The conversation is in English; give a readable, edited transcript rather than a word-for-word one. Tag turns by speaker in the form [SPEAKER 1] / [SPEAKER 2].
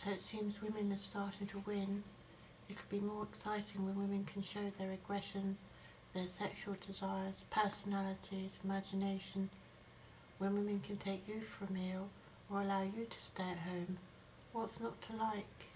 [SPEAKER 1] So it seems women are starting to win. It'll be more exciting when women can show their aggression, their sexual desires, personalities, imagination. When women can take you for a meal or allow you to stay at home. What's not to like?